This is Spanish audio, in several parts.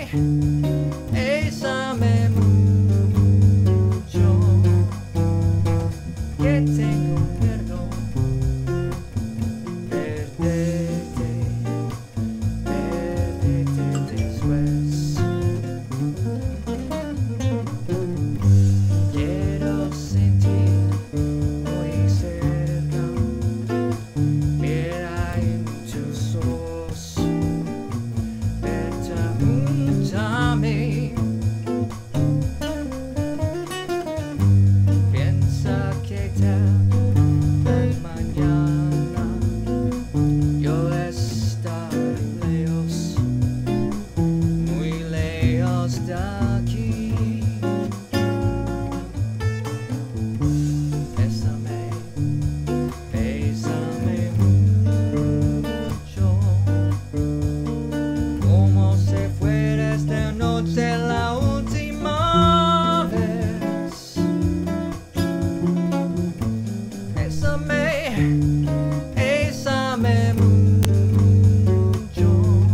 bésame mucho, que tengo miedo perderte, perderte después. Quiero sentir muy cerca, mira en tus ojos, verte junto a mí. Piensa que tal vez mañana yo estaré lejos, muy lejos de aquí. Bésame, bésame mucho, como si fuera esta noche la última vez. Bésame, bésame mucho,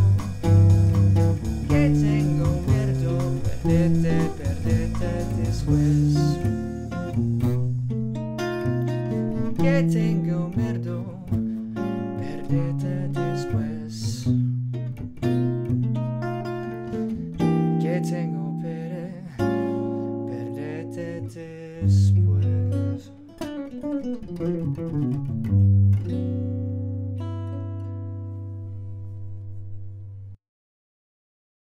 que tengo miedo perderte, perderte después. Que tengo miedo perderte después. Que tengo